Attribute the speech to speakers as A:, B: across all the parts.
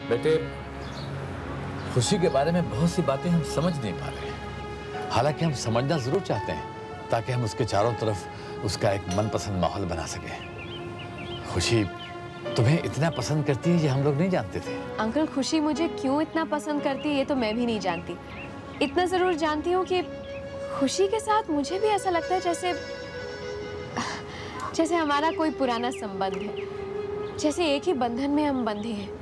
A: बेटे, खुशी के बारे में बहुत सी बातें हम समझ नहीं पा रहे हैं। हालांकि हम समझना जरूर चाहते हैं ताकि हम उसके चारों तरफ उसका एक मनपसंद माहौल बना सकें। खुशी तुम्हें इतना पसंद करती है ये हम लोग नहीं जानते थे।
B: अंकल, खुशी मुझे क्यों इतना पसंद करती है ये तो मैं भी नहीं जानती। इतना जरूर जानती हूँ कि खुशी के साथ मुझे भी ऐसा लगता है जैसे हमारा कोई पुराना संबंध है, जैसे एक ही बंधन में हम बंधे हैं।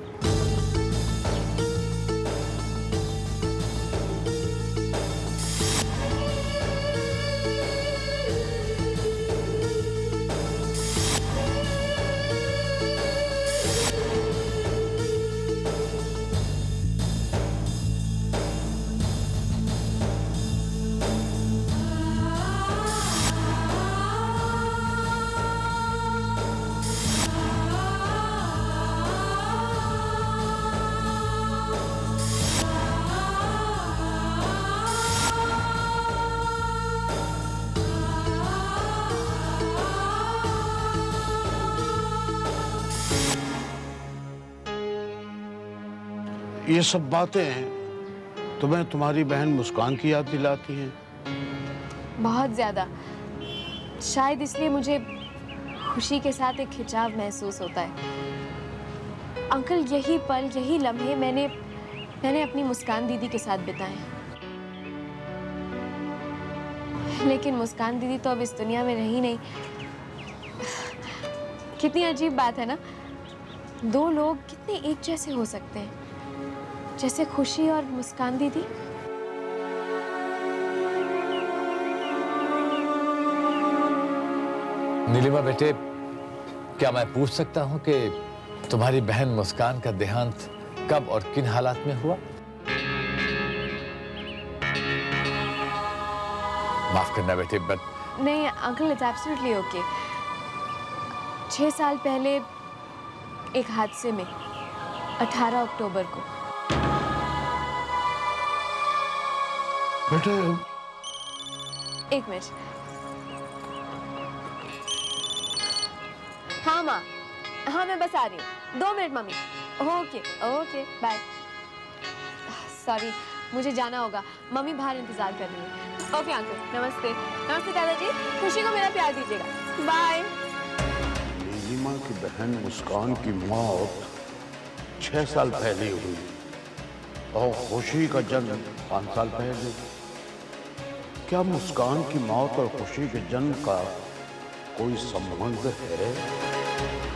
C: ये सब बातें तुम्हें तुम्हारी बहन मुस्कान की याद दिलाती हैं?
B: बहुत ज्यादा। शायद इसलिए मुझे खुशी के साथ एक खिंचाव महसूस होता है। अंकल, यही पल, यही लम्हे मैंने अपनी मुस्कान दीदी के साथ बिताए हैं। लेकिन मुस्कान दीदी तो अब इस दुनिया में रही नहीं। कितनी अजीब बात है ना, दो लोग कितने एक जैसे हो सकते हैं, जैसे खुशी और मुस्कान दीदी।
A: नीलिमा बेटे, क्या मैं पूछ सकता हूं कि तुम्हारी बहन मुस्कान का देहांत कब और किन हालात में हुआ? माफ करना बेटे, बट
B: नहीं अंकल, इट्स एब्सोल्युटली ओके। 6 साल पहले एक हादसे में 18 अक्टूबर को।
C: बेटे,
B: एक मिनट। हाँ माँ, हाँ मैं बस आ रही हूँ। 2 minute mummy. Okay okay bye. Sorry, मुझे जाना होगा, मम्मी बाहर इंतजार कर रही है। ओके अंकल, नमस्ते। नमस्ते दादाजी, खुशी को मेरा प्यार दीजिएगा। बाय।
C: नीलिमा की बहन मुस्कान की मौत 6 साल पहले हुई और खुशी का जन्म 5 साल पहले। क्या मुस्कान की मौत और खुशी के जन्म का कोई संबंध है?